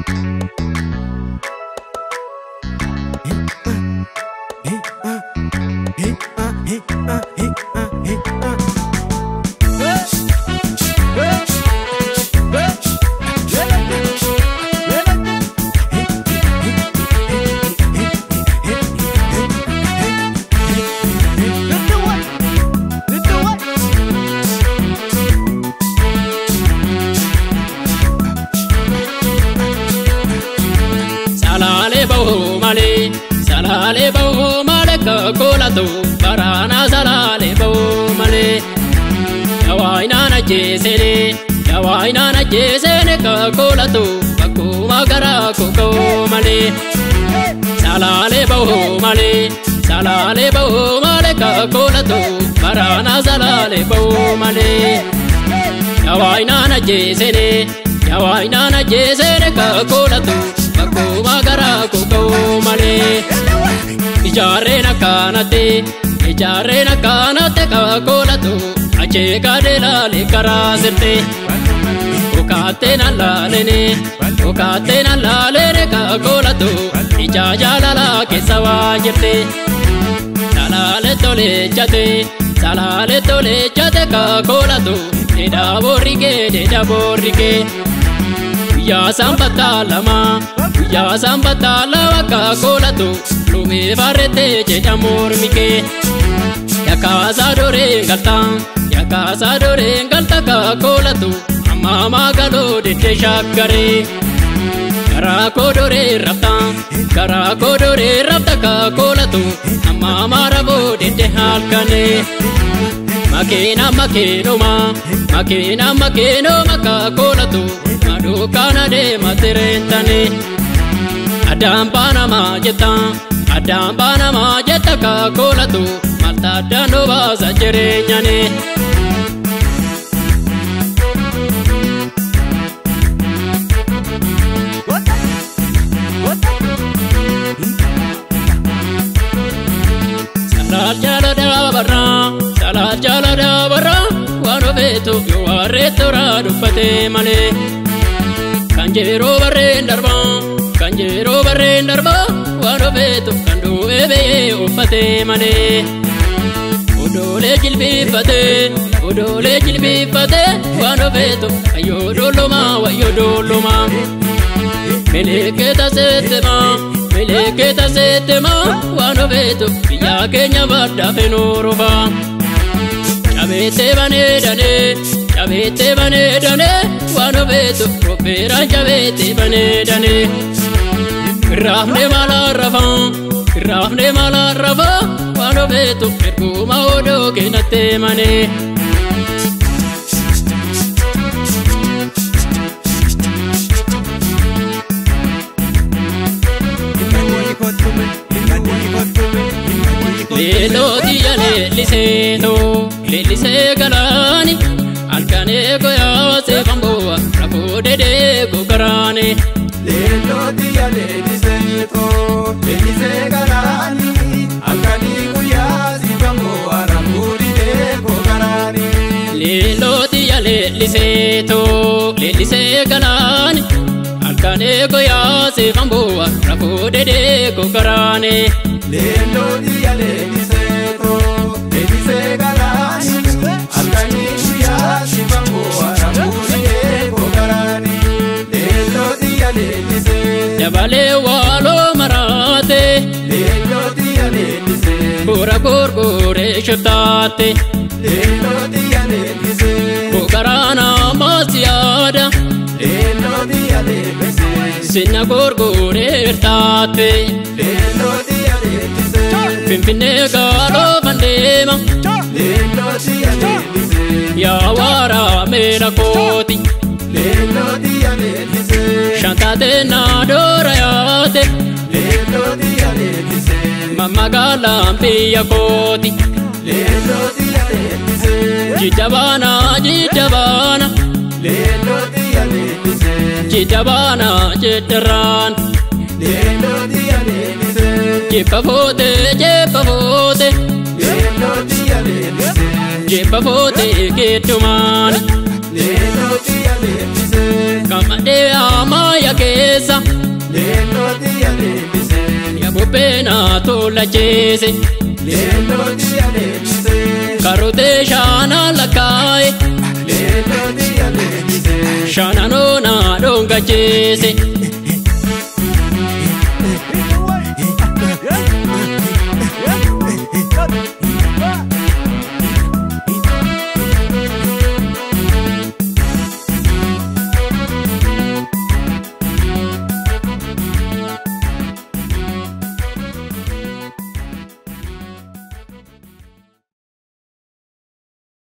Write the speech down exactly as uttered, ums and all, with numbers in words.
Salale bau male kakola tu barana salale bau male Yawaina na jesene yawaina na jesene kakola tu baku magara koko male Salale bau male salale bau male kakola tu barana salale bau male Yawaina na jesene yawaina na jesene kakola tu baku magara koko male Ijare na kanate, ijare na kanate kakola tu ache kadela le karasete Ukate na lalene, ukate na lalene kakola tu ijaja lala ke sawajete Salale tole chate, salale tole chate kakola tu Deda borrike, deda borrike Ya sambata lama, ya sambata lama kakola tu Lumi varete je amor mike Ya casa dore galta Ya casa dore galta kakola tu Amma magalo de te shakare Kara ko dore rapta Kara ko dore rapta kakola tu Amma marabo de te halkane Makina makino ma Makina makino ma kakola tu Madukana de materentane Adam Panama jeta Adam Panama jeta kakola tu Malta dano basa jerenyane Salat jala da barra Salat jala da barra Wano beto yo arreto radu pate male Kanjero barre darba Kanjero barre darba Wano beto kandu ebe uffate male Udole jilbi fate Udole jilbi fate Wano beto ayo doloma wayo doloma Meleketa setema Meleketa setema Wano beto Biya kenya badda fenorofa Chabete bane dane Chabete bane dane Wano beto Robera chabete bane dane Rafne mala rafa Rafne mala rafa Wano beto Perguma odo kenate mane Lelo diya leliseno Lelise galani Alkane goya se bamboa Rafo dede gogarane Lelo diya leliseno Lelise galani Alkane goya se bamboa Rafo dede gogarane Lelo diya leliseto Lelise galani Alkane goya se bamboa Rafo dede gogarane Lelo diya leliseno Lelise galani Alkane goya se bamboa Rafo dede gogarane Lelo diya leliseno Jabale walo marate Lelo diya leliseno Gora gor gore shaftate Lelo diya leliseno Gogarana masiyada Lelo diya leliseno Sinna gor gore irtate Lelo diya leliseno Finfinne galo bandema Lelo diya leliseno Ya wara mera koti Lelo diya leliseno Shantate na dorayate Lelo diya leliseno Mamma galampiya koti Lelo diya leliseno Jijabana jijabana Lelo diya leliseno Jijabana jitaran Lelo diya leliseno Jipafote jipafote Lelo diya leliseno Jipafote ketuman Lelo diya leliseno Qamadee ammayya keessa Leelloo xiyya leellisee. yaa bubbee naa tuulacheesse Leelloo xiyya leellisee. karootee shaanaan lakkaa'e Leelloo xiyya leellisee. shaananoo naa dhongacheesse